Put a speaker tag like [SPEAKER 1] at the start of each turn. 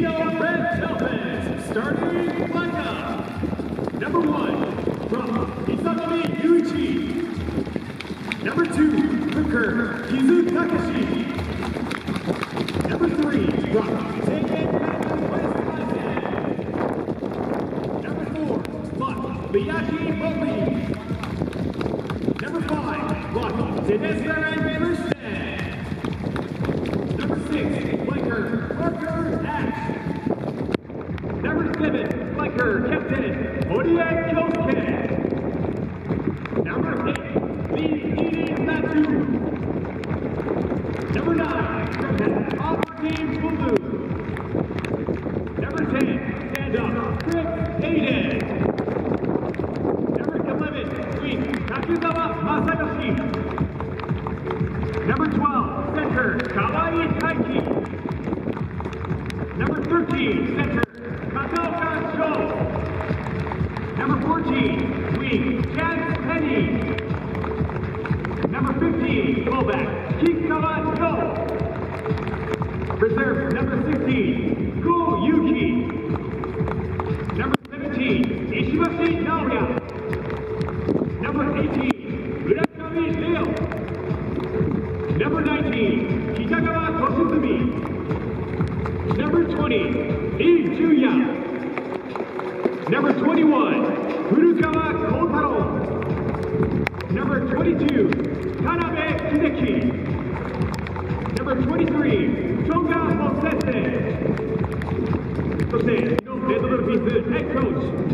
[SPEAKER 1] Tokyo Red Velvet, starting lineup. Number 1, from Izanami Yuichi. Number 2, Hooker Kizu Takashi. Number 3, from Tengen Wisconsin. Number 4, Luck Liaki Bowling. Number 5, Luck Denester and Christian. Number 6, Flanker Parker Ash. Number 7, Flanker Captain Orie Kyosuke. Number 8, Lee Eden Matsu. Number 9, Captain Team Bulu. Number 10, stand up, Chris Hayden. Number 11, Wing Takuzawa Masayoshi. Number 12, center, Kawai Taiki. Number 13, center, Kataoka Sho. Number 14, wing, Chance Penny. Number 15, fullback, Kikawa Yo. Reserve number 16, Go Yuki. Number 17, Ishibashi Naoya. Number 18, Murakami Leo. Number 19, Kitagawa Toshizumi. Number 20, Lee Juya. Number 21, Furukawa Kotaro. Number 22, Tanabe Hideki. Number 23, Toga Mosese. そして、レッドブルピースヘッドコーチ